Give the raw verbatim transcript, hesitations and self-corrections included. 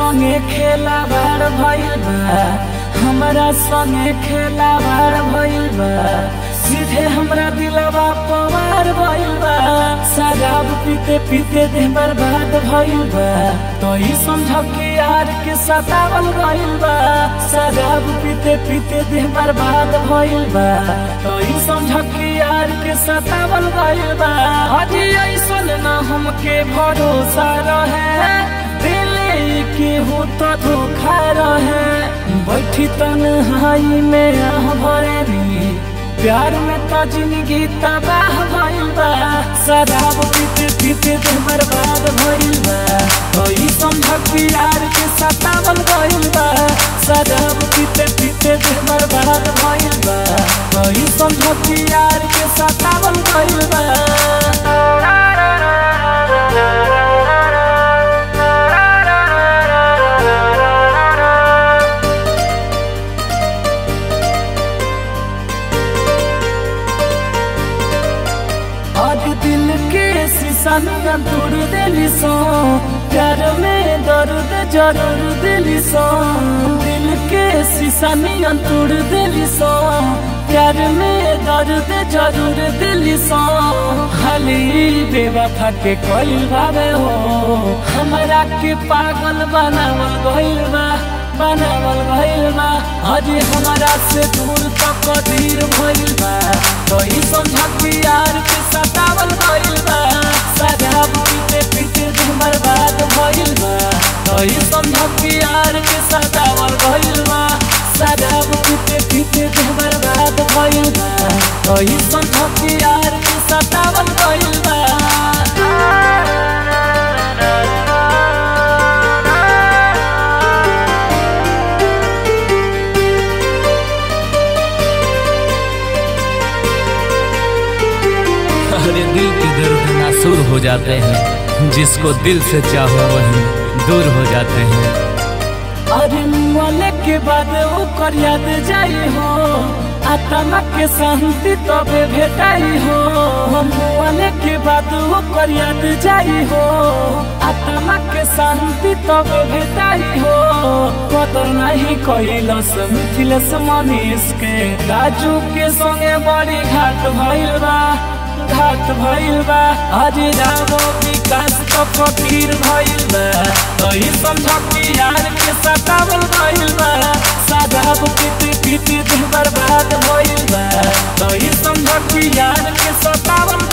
संगे खेला बार भइल बा, हमरा संगे खेला बार भइल बा, सीधे हमरा दिलवा पवार भइल बा। शराब पीते पीते देह बर्बाद भइल बा, तो ई समझ के यार के सतावल गइल बा। शराब पीते पीते देह बर्बाद भइल बा, तो ई समझ के यार के सतावल गइल बा। अजी ऐसन न हमके भरोसा रहे, दिल के हो तो धोखा रहे। बैठी तन्हाई में आह भरेनी, प्यार में तो जिंदगी तबाह भइल बा। शराब पीते पीते देह बर्बाद भइल बा, तो ई समझ के यार के सतावल गइल बा। शराब पीते पीते देह बर्बाद भइल बा, तो ई समझ के यार के सतावल गइल बा। दिल के शीशा न तोड़ देली सो, प्यार में दर्द जरूर दिली सो। दिल के शीशा न तोड़ देली सो, प्यार में दर्द जरूर दिली सो। खाली बेवफा के कोई भावे हो, हमरा के पागल बनावल गइल बा, बनावल गइल बा। अजी हमरा से दूर तक कदीर भइल बा, तो ई समझ के यार के सतावल गइल बा। शराब पीते पीते देह बर्बाद भइल बा, तो ई समझ के यार के सतावल गइल बा। शराब पीते पीते देह बर्बाद भइल बा, तो ई समझ के यार के सतावल गइल बा। अरे दिल के दर्द नासूर हो जाते हैं, जिसको दिल से चाहो वही दूर हो जाते हैं। अरे मरने के बाद ओकर याद जाई हो, आत्मा के शांति तबे भेटाई हो। मरने के बाद ओकर याद जाई हो, आत्मा के शांति तबे भेटाई हो। कदर नहीं कइलस मिथिलेश मनीष के, राजू के संगे बड़ी घाट भइल बा, घाट भइल बा। अजी रावो विकास तो फकीर भइल बा, तो ई समझ के यार के सतावल गइल बा। शराब पीते पीते देह बर्बाद भइल बा, तो ई समझ के यार के सतावल